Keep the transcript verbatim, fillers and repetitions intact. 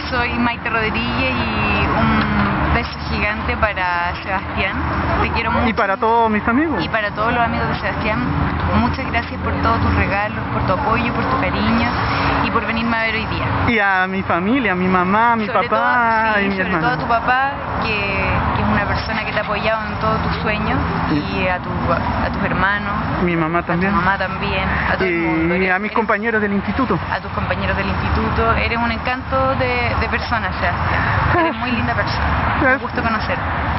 soy Maite Rodríguez y un beso gigante para Sebastián. Te quiero mucho. Y para todos mis amigos. Y para todos los amigos de Sebastián, muchas gracias por todos tus regalos, por tu apoyo, por tu cariño y por venirme a ver hoy día. Y a mi familia, a mi mamá, a mi sobre papá todo, sí, y mi sobre hermano. todo a tu papá, que, que es una persona que te ha apoyado en todos tus sueños, Sí. y a, tu, a tus hermanos, Mi mamá también. a tu mamá también, a todo el mundo. Y Eres- a mis eres- compañeros del instituto. a tus compañeros del instituto. Eres un encanto de, de persona, Sebastián. Eres muy linda persona. Un gusto conocerte.